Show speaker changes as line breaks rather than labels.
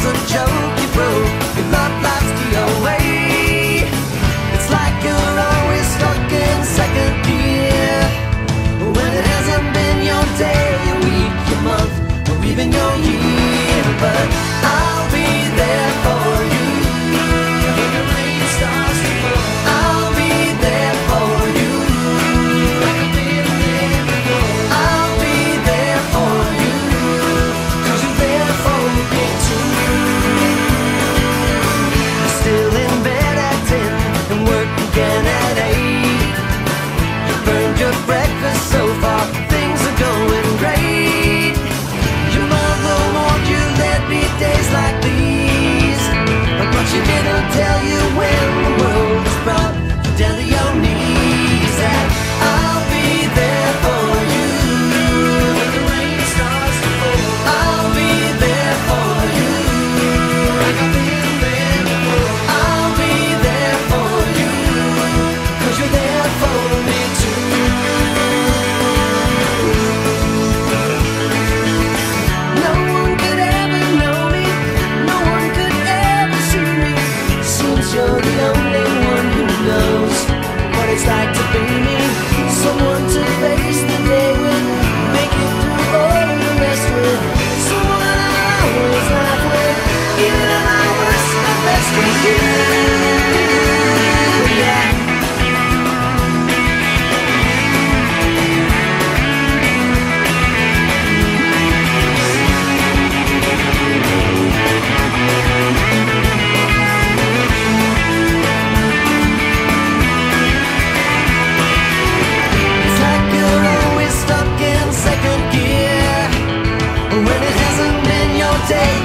a joke you broke. Your love life's the away. It's like you're always stuck in second gear, when it hasn't been your day, your week, your month, or even your year. But I'll be there for you when the rain starts to fall. I'll be there for you like I've been there before. I'll be there for you 'cause you're there for me too. You're still in bed at 10 and work again at 8. You burned your breakfast so far, things are going great. Your mother warned you there'd be days like these, but she didn't tell you when the world was brought you down to your knees. And I'll be there for you when the rain starts to fall. I'll be there for you like I've been there before. I'll be there for you 'cause you're there for me too. No one could ever know me, no one could ever see me. Seems you're the only one who knows what it's like to be me. Someone to face the day with, make it through all the mess with. Someone I always laugh with, even at my worst, my best with you. Yeah. It's like you're always stuck in second gear, when it hasn't been your day,